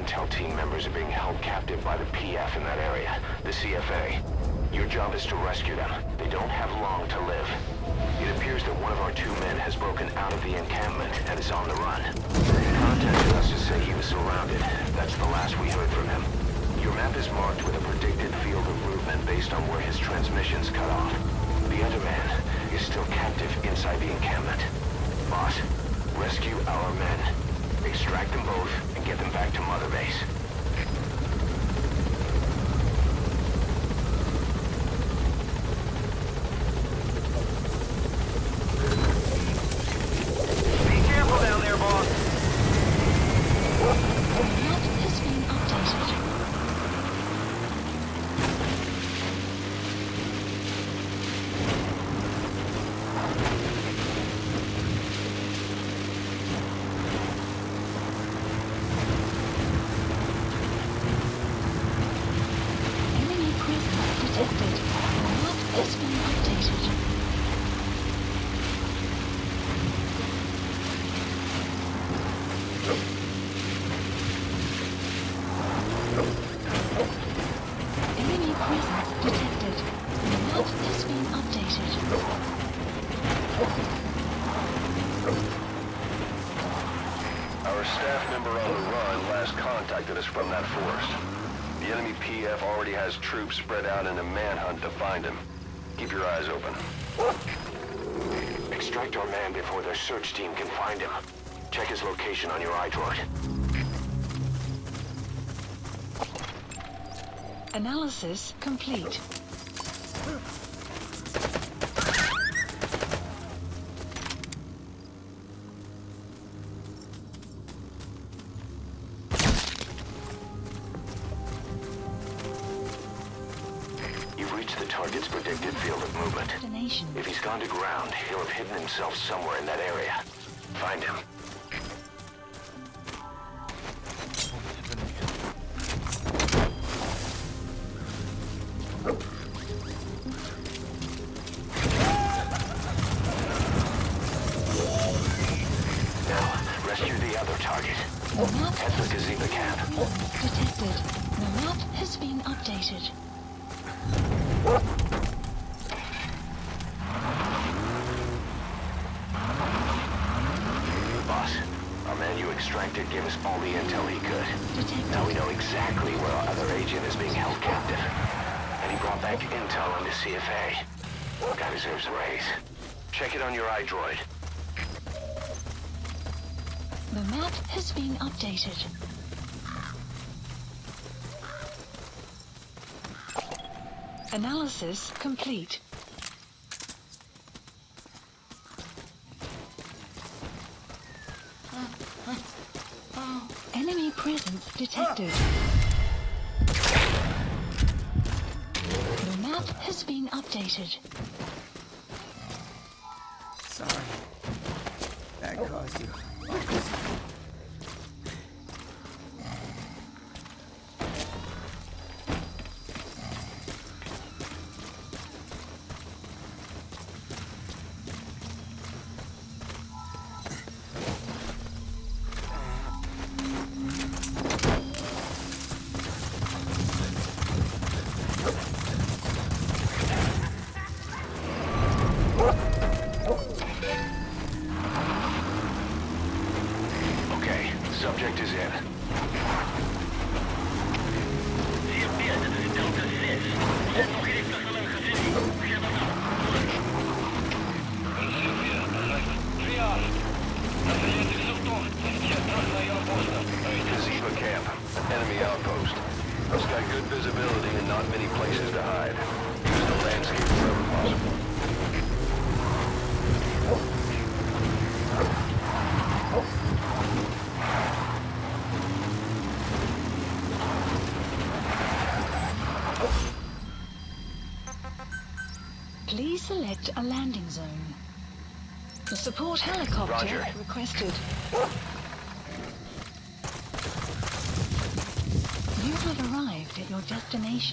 intel team members are being held captive by the PF in that area, the CFA. Your job is to rescue them. They don't have long to live. It appears that one of our 2 men has broken out of the encampment and is on the run. He contacted us to say he was surrounded. That's the last we heard from him. Your map is marked with a predicted field of movement based on where his transmissions cut off. The other man is still captive inside the encampment. Boss, rescue our men. Extract them both and get them back to Mother Base. Our staff member on the run last contacted us from that forest. The enemy PF already has troops spread out in a manhunt to find him. Keep your eyes open. Extract our man before their search team can find him. Check his location on your iDroid. Analysis complete. You've reached the target's predicted field of movement. Destination. If he's gone to ground, he'll have hidden himself somewhere in that area. Find him. Rescue the other target. Head for Gazeba camp. Detected. The map has been updated. Boss, our man you extracted gave us all the intel he could. Detected. Now we know exactly where our other agent is being held captive. And he brought back intel on the CFA. Guy deserves a raise. Check it on your iDroid. The map has been updated. Analysis complete. Enemy presence detected. The map has been updated. Sorry. That caused you. Subject is in. Gazeba camp, enemy outpost. It's got good visibility and not many places to hide. Use the landscape wherever possible. Please select a landing zone. The support helicopter Roger. requested. You have arrived at your destination.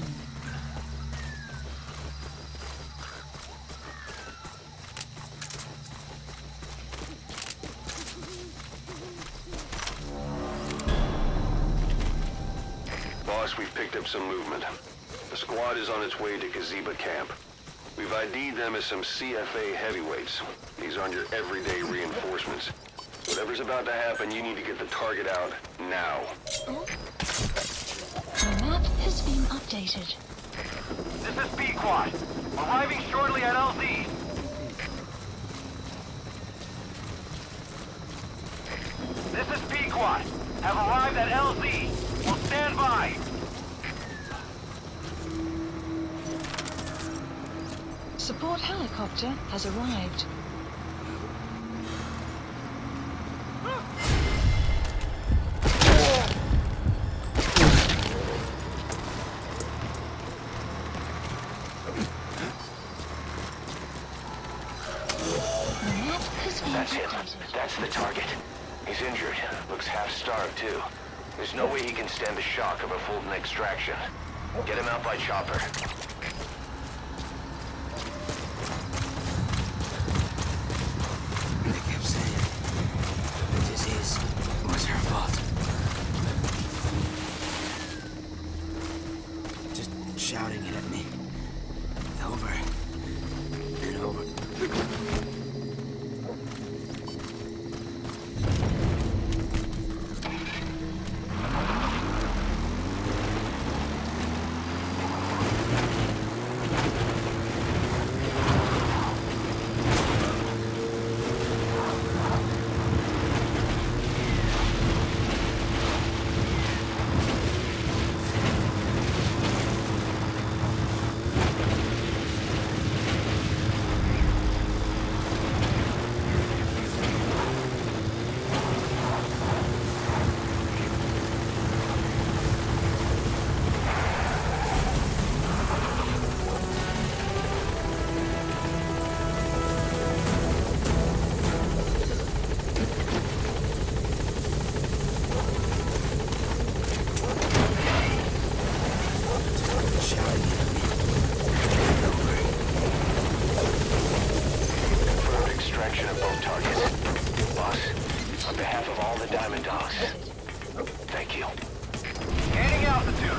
Boss, we've picked up some movement. The squad is on its way to Kaziba camp. We've ID'd them as some CFA heavyweights. These aren't your everyday reinforcements. Whatever's about to happen, you need to get the target out now. The map has been updated. This is B-Quad. Arriving shortly at LZ. This is B-Quad. Have arrived at LZ. Will stand by. Support helicopter has arrived. That's him. That's the target. He's injured. Looks half-starved, too. There's no way he can stand the shock of a Fulton extraction. Get him out by chopper. They kept saying the disease was her fault. Just shouting it at me. Over and over. Thank you. Gaining altitude.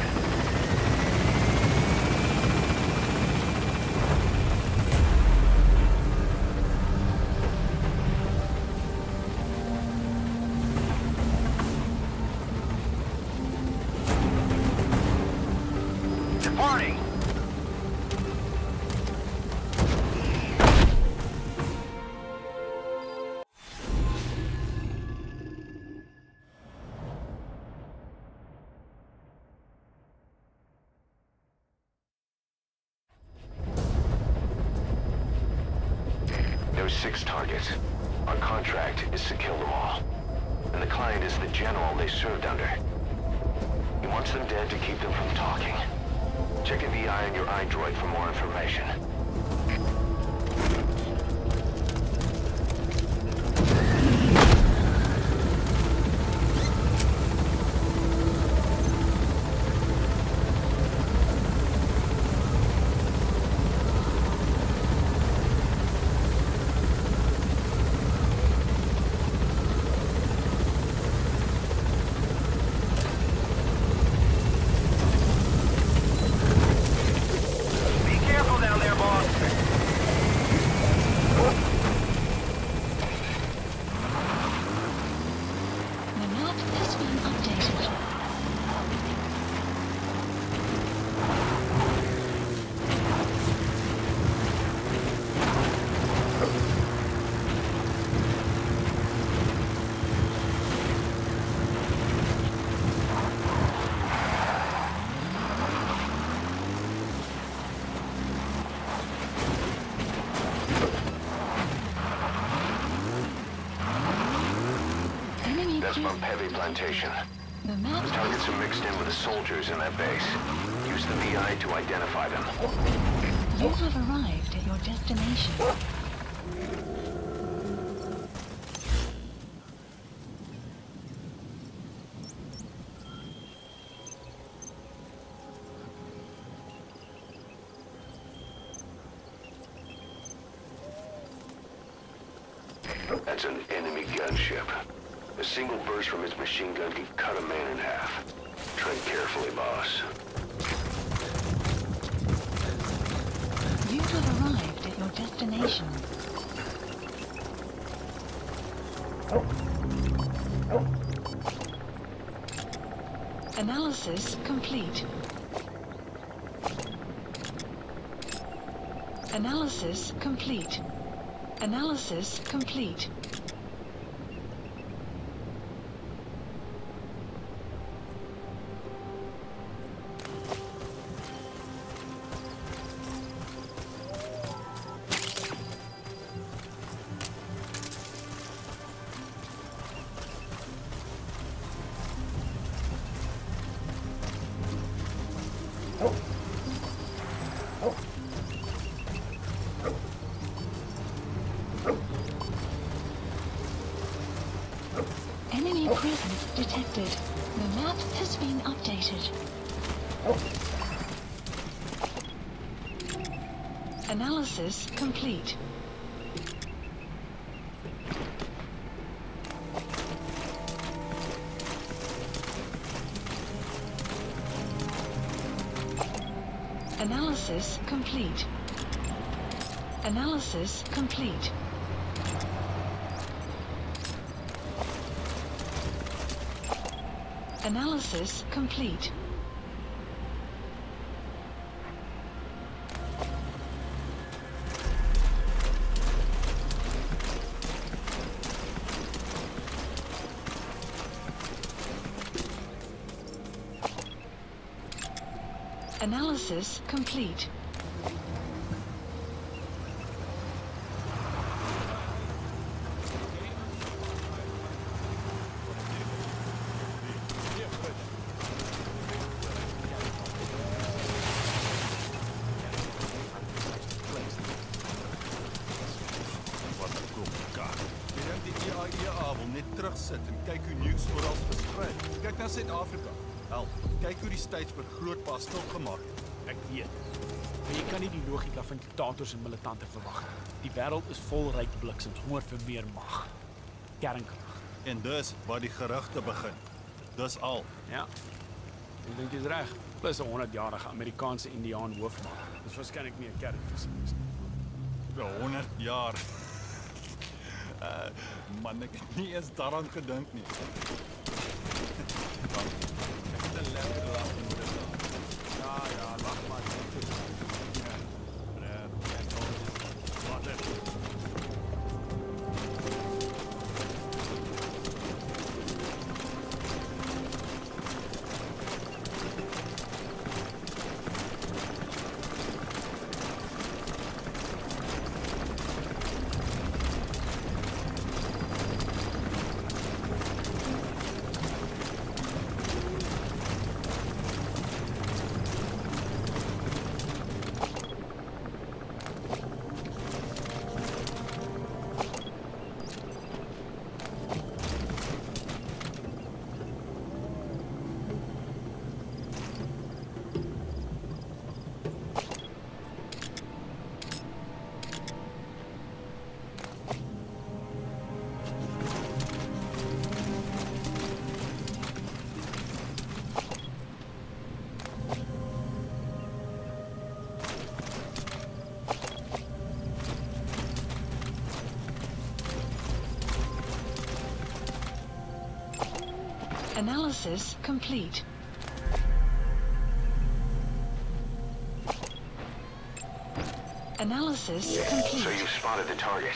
Departing. There's 6 targets. Our contract is to kill them all. And the client is the general they served under. He wants them dead to keep them from talking. Check a VI on your iDroid for more information. That's Montpellier Plantation. The map The targets are mixed in with the soldiers in that base. Use the VI to identify them. You have arrived at your destination. That's an enemy gunship. A single burst from its machine gun can cut a man in half. Tread carefully, boss. You have arrived at your destination. Analysis complete. Analysis complete. Analysis complete. Enemy presence detected. The map has been updated. Analysis complete. Analysis complete. Analysis complete. Analysis complete. Analysis complete. Sit en kyk hoe nuus oral versprei. Kyk na Suid-Afrika. Wel, kyk hoe die States vir Grootpa stilgemaak het. Ek weet. Maar jy kan nie die logika van diktators en militante verwag nie. Die wêreld is vol ryk bliksems, honger vir meer mag. Kernkrag. En dis waar die gerugte begin. Dis al. Ja. Ek dink jy's reg. Plus 'n 100-jarige Amerikaanse Indiaan hoofmaag. Dis waarskynlik nie 'n kernvisie nie. Vir 100 jaar. Man, ek het nie eens daaraan gedink nie. Ek het 'n lekker lag in die dag. Ja, lach maar. Wat het? Analysis complete. Analysis complete. So you've spotted the target.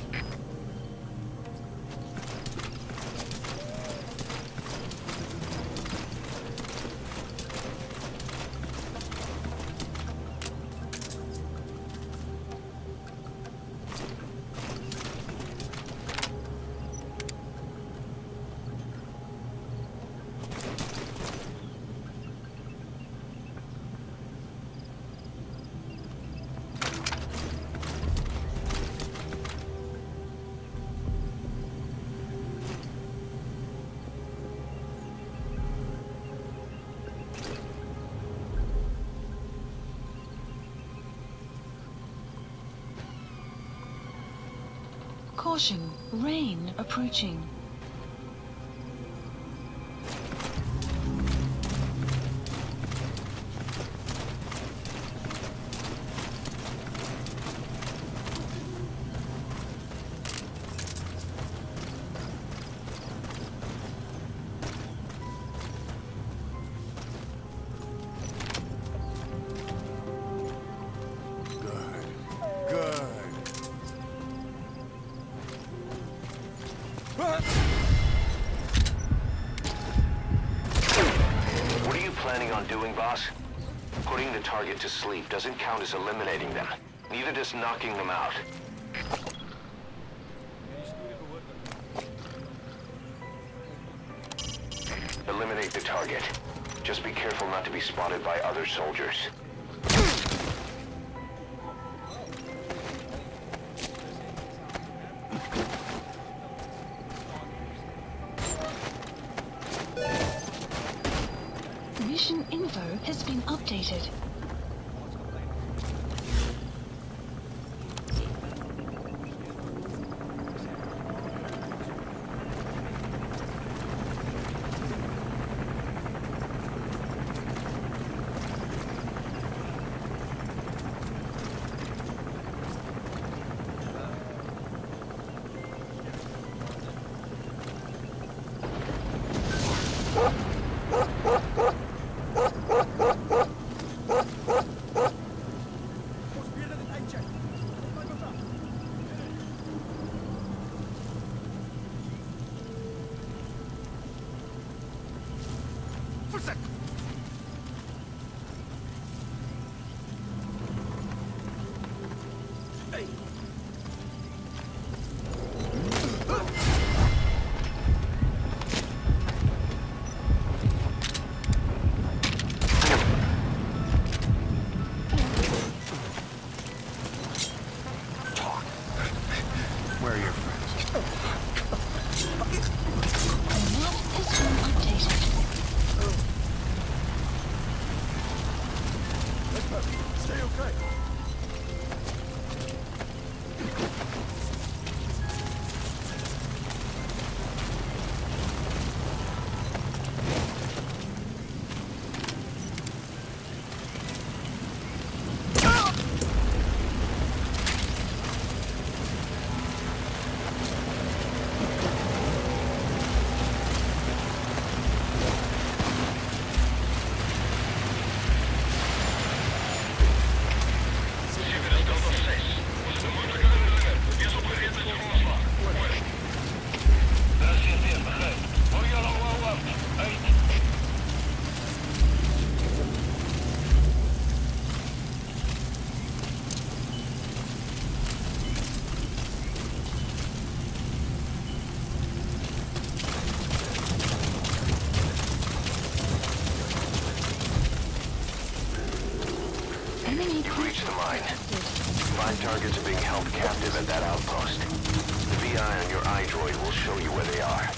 Caution, rain approaching. boss? Putting the target to sleep doesn't count as eliminating them. Neither does knocking them out. Eliminate the target. Just be careful not to be spotted by other soldiers. Mission info has been updated. Where are your friends? The map has been updated. Stay okay. You've reached the mine. 5 targets are being held captive at that outpost. The VI on your iDroid will show you where they are.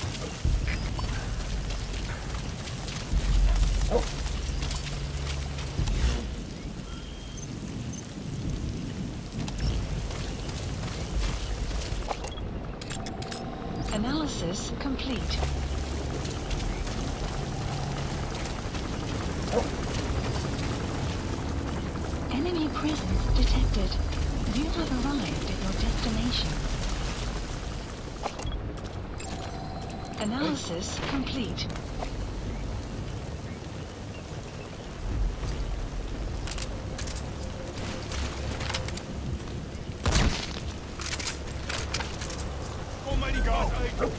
Analysis complete. Enemy presence detected. You have arrived at your destination. Analysis complete. Almighty God!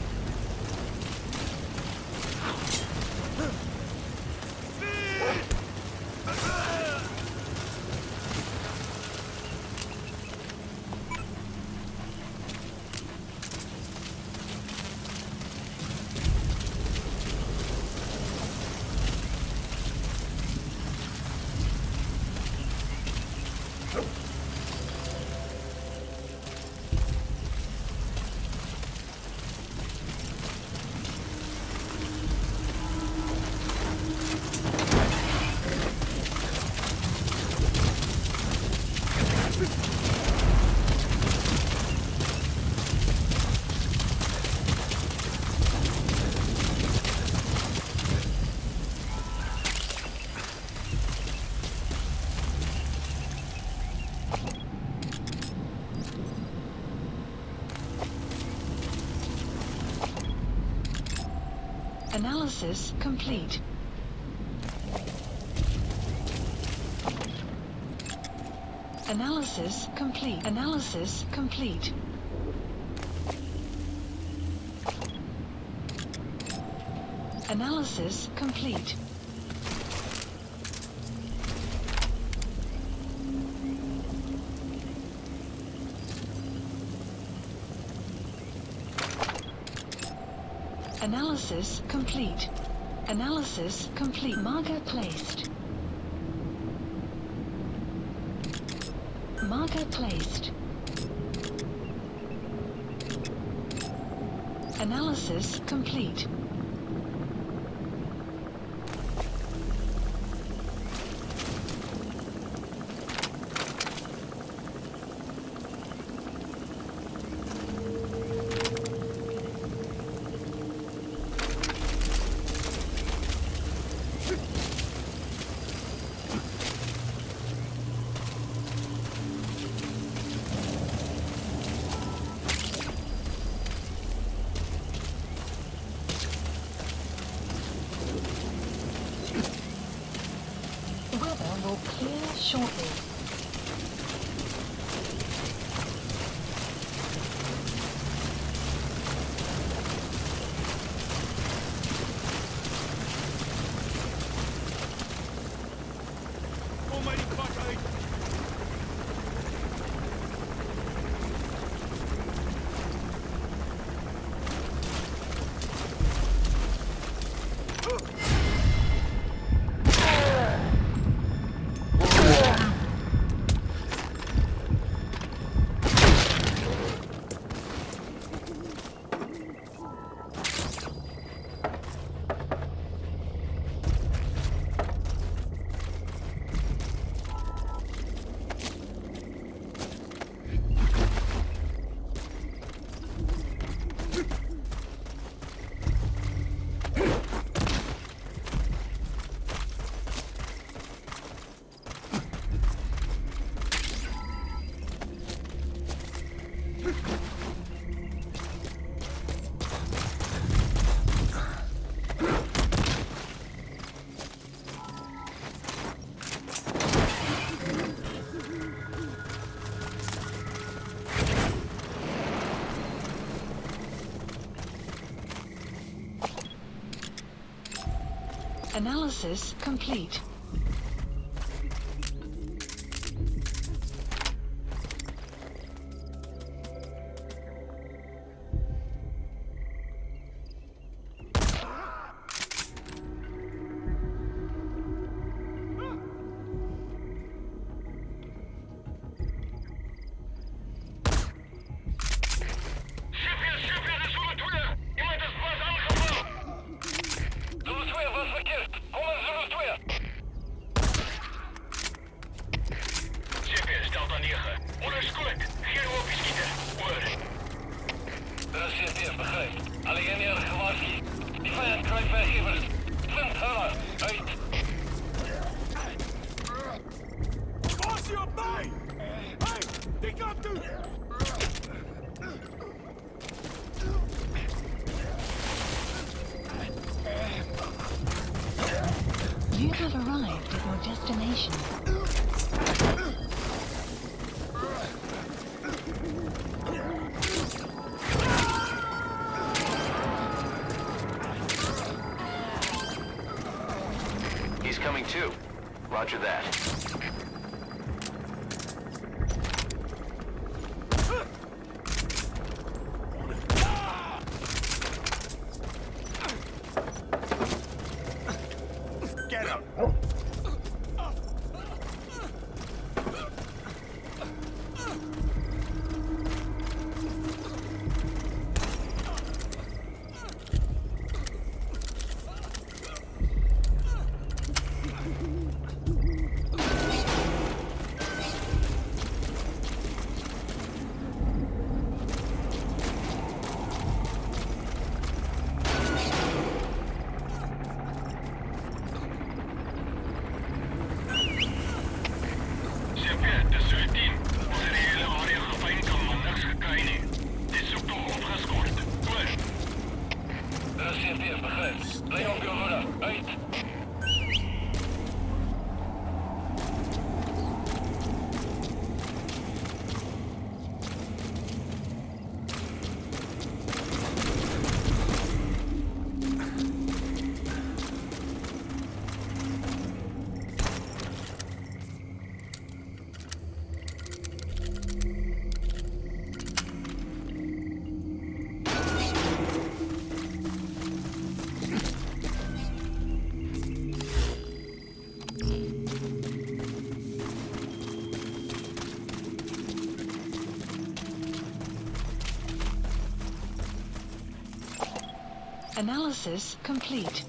Analysis complete. Analysis complete. Analysis complete. Analysis complete. Analysis complete. Analysis complete. Marker placed. Marker placed. Analysis complete. Weather will clear shortly. Kom my die pak uit. Analysis complete. You have arrived at your destination. He's coming too. Roger that. Get him! Analysis complete.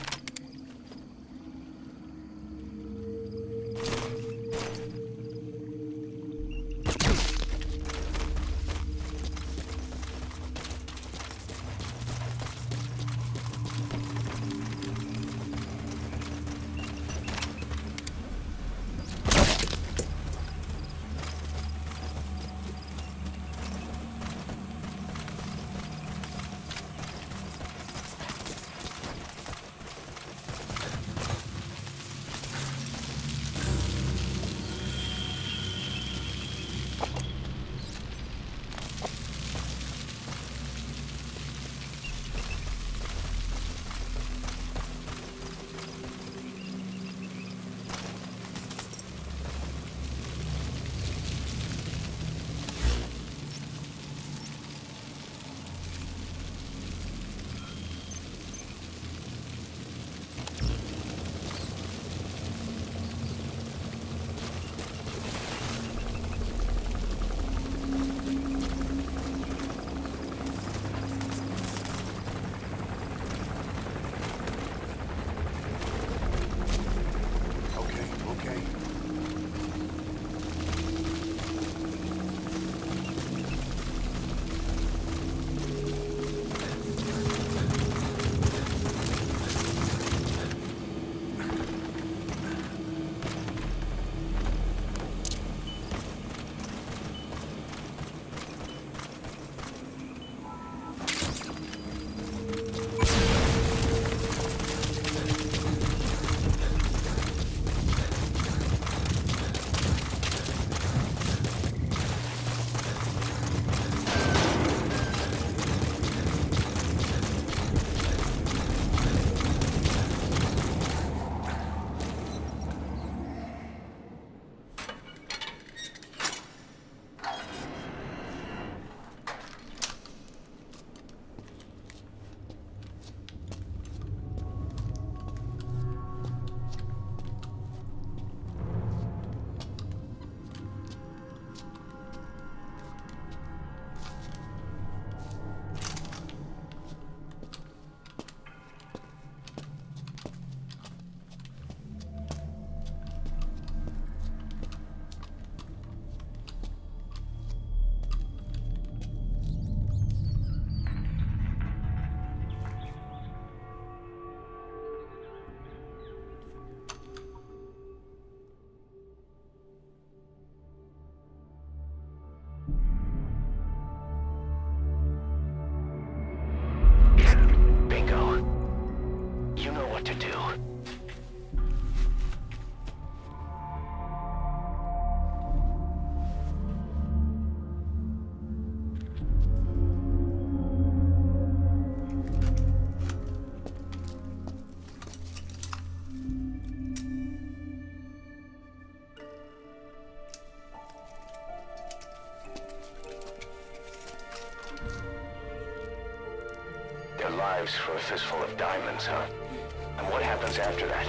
Their lives for a fistful of diamonds, huh? And what happens after that?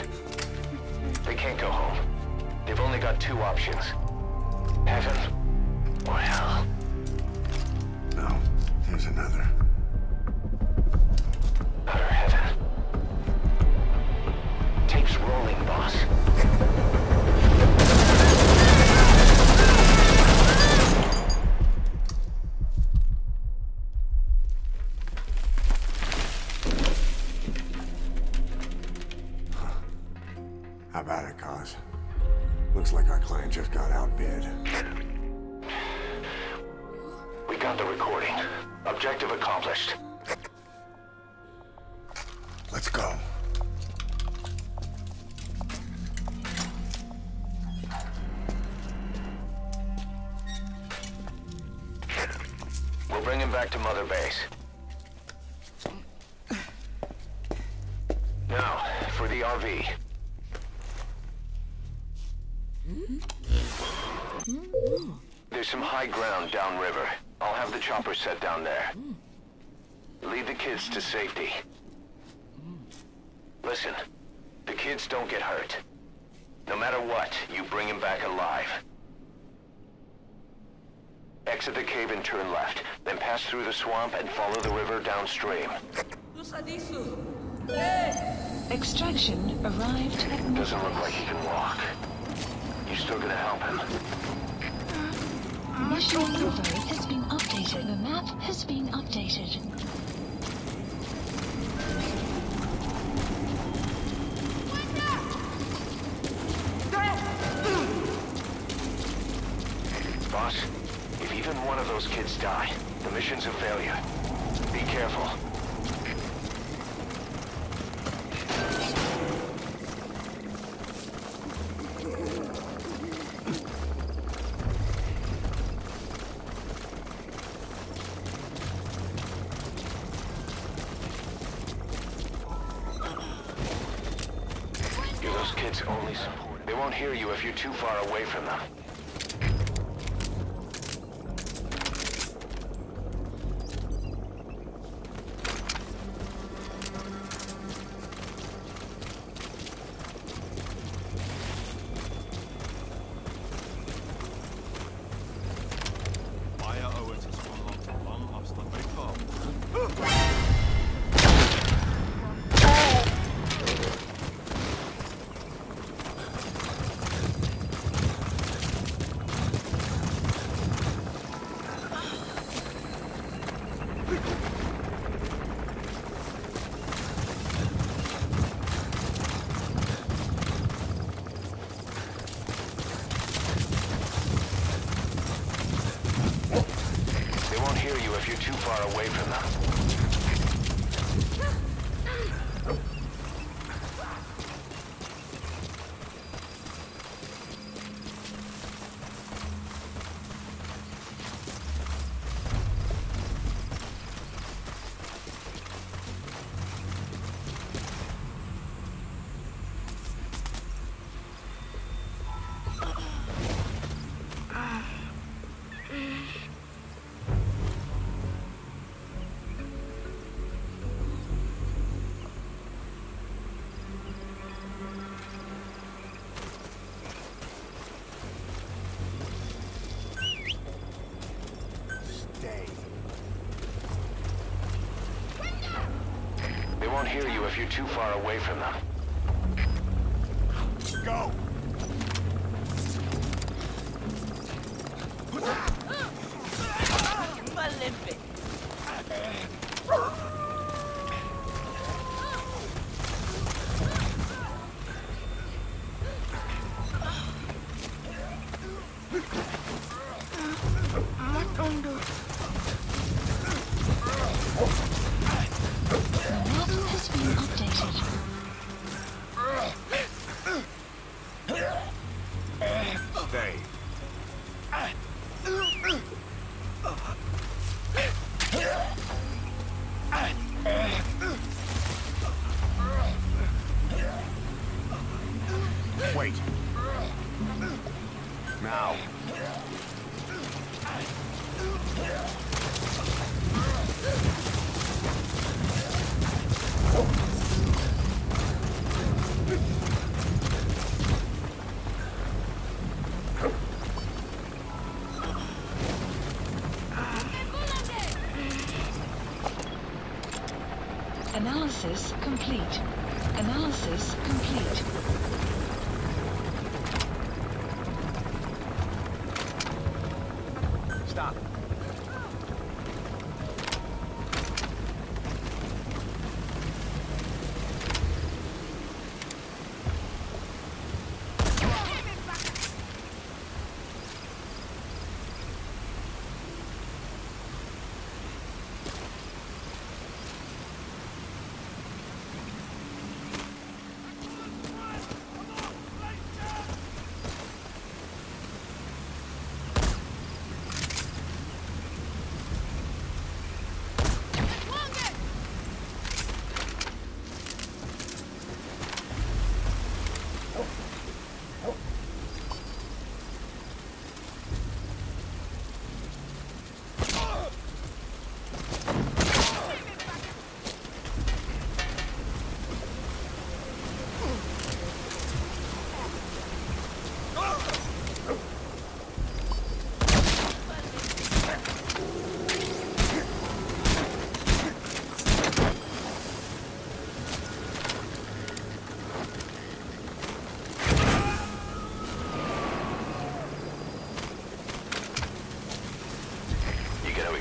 They can't go home. They've only got two options. Heaven or hell. No, there's another. Utter heaven. Tape's rolling, boss. How about it, Cos? Looks like our client just got outbid. We got the recording. Objective accomplished. Let's go. We'll bring him back to Mother Base. Now, for the RV. There's some high ground downriver. I'll have the chopper set down there. Lead the kids to safety. Listen, the kids don't get hurt. No matter what, you bring him back alive. Exit the cave and turn left, then pass through the swamp and follow the river downstream. Extraction arrived at Doesn't look like he can walk. You still gonna help him? Mission info has been updated. The map has been updated. Boss, if even one of those kids die, the mission's a failure. Be careful. You're those kids' only support. They won't hear you if you're too far away from them. If you're too far away from them. They won't hear you if you're too far away from them. Go! Wait. Now. Analysis complete. Analysis complete. Stop.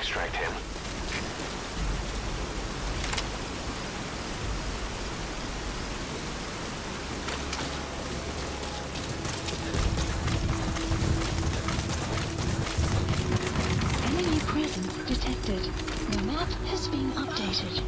extract him. Enemy presence detected. The map has been updated.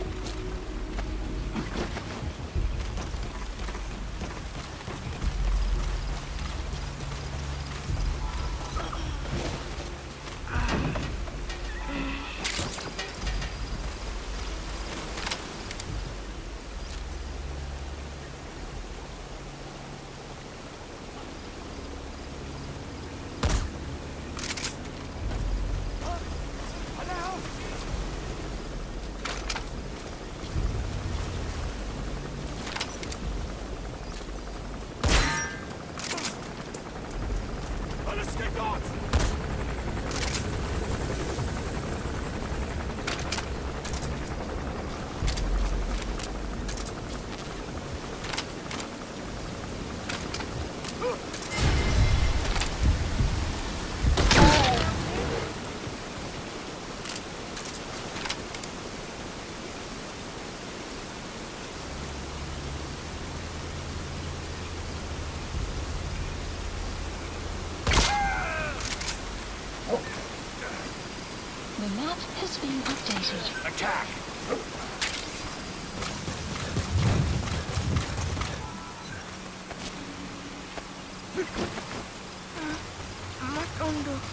The map has been updated. Attack! Macondo.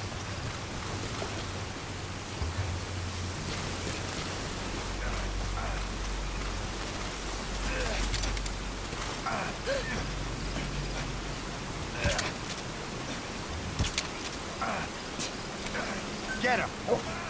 Get him!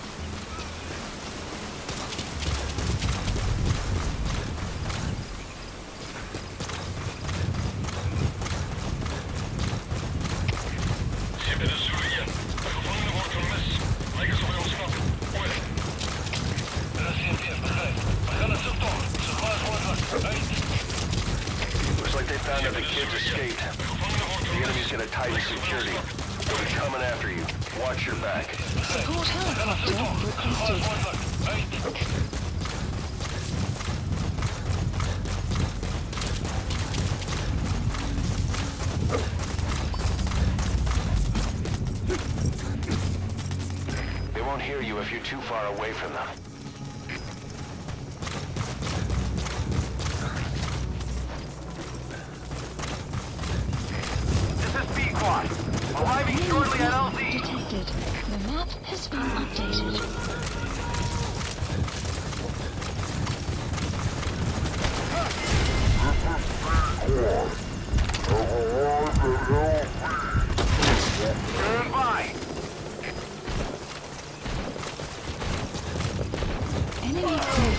Looks like they found out the kids escaped. The enemy's gonna tighten security. They'll be coming after you. Watch your back. Support helicopter requested. They won't hear you if you're too far away from them. This is Pequod. Arriving Enemy shortly at presence LZ. detected. The map has been updated. Stand by. Enemy crew.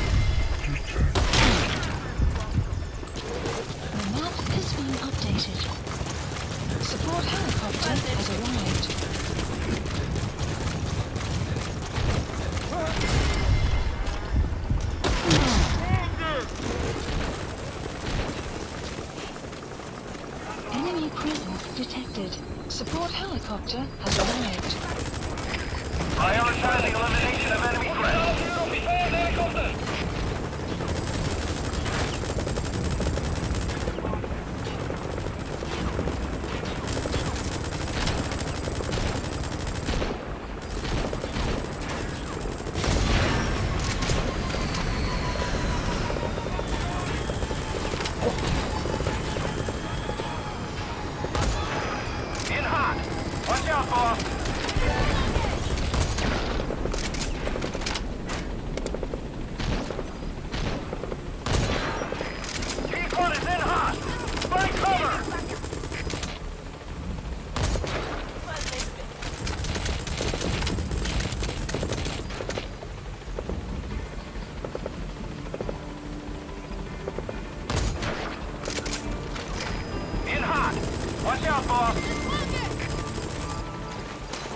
The map has been updated. Support helicopter has arrived. Enemy presence detected. Support helicopter has arrived. Prioritizing elimination of enemy threats. In hot. Watch out, boss. Pequod is in hot. Find cover. In hot. Watch out, boss.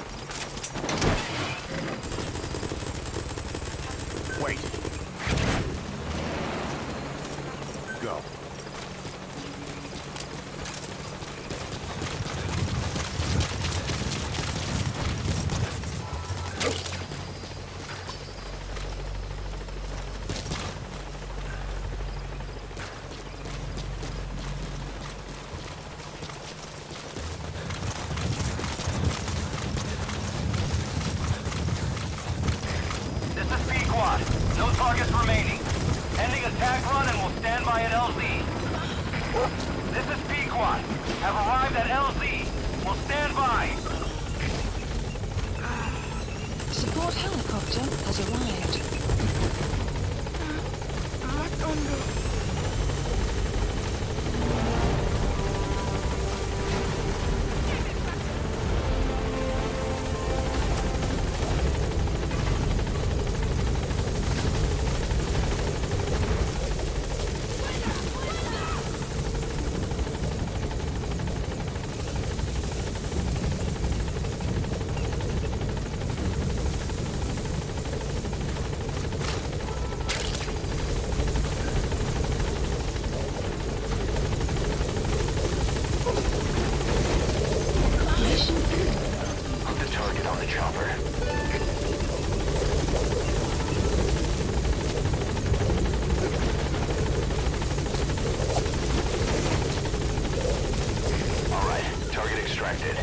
targets remaining. Ending attack run and we'll stand by at LZ. This is Pequot. Have arrived at LZ. We'll stand by. Support helicopter has arrived. Put the target on the chopper. All right, target extracted.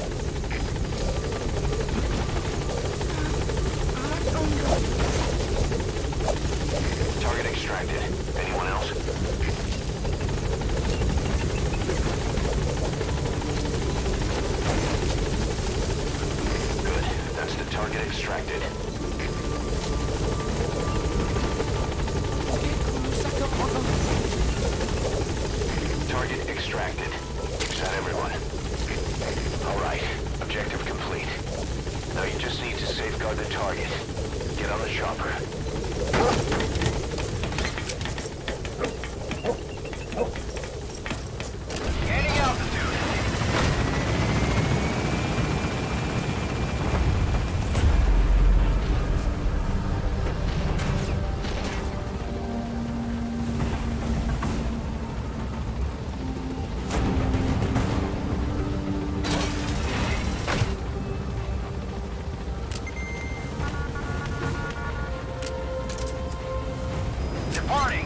Target extracted. Anyone else? Good. That's the target extracted. Target extracted. Is that everyone? All right. Objective complete. Now you just need to safeguard the target. Get on the chopper. Gaining altitude. Departing.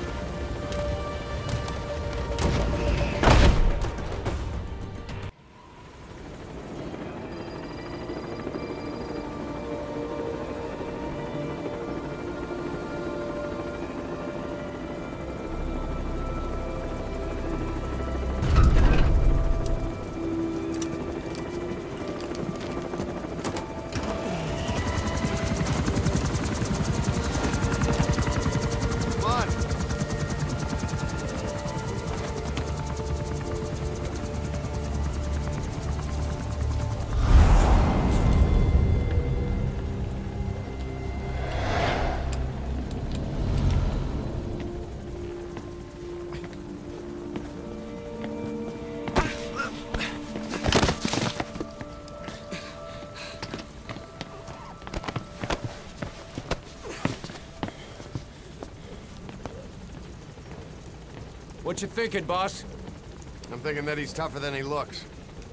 What you thinking, boss? I'm thinking that he's tougher than he looks.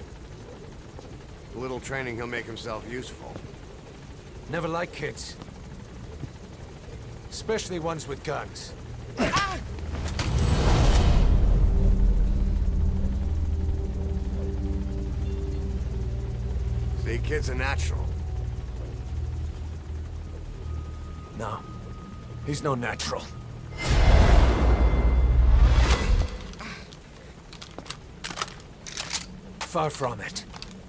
A little training, he'll make himself useful. Never like kids. Especially ones with guns. See, kid's a natural. No. He's no natural. Far from it.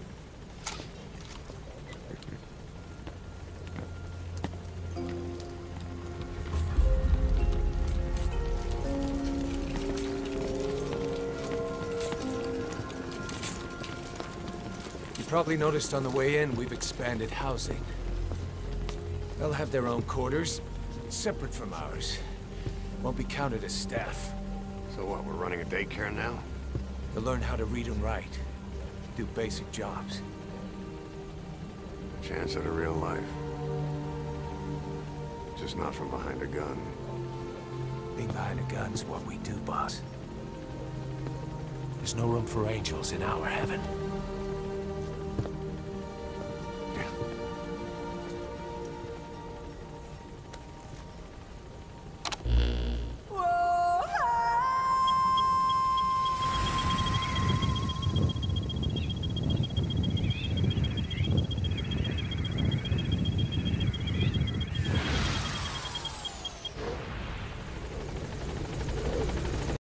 You probably noticed on the way in, we've expanded housing. They'll have their own quarters, separate from ours. Won't be counted as staff. So what, we're running a daycare now? They'll learn how to read and write. Do basic jobs. Chance at a real life. Just not from behind a gun. Being behind a gun's what we do, boss. There's no room for angels in our heaven.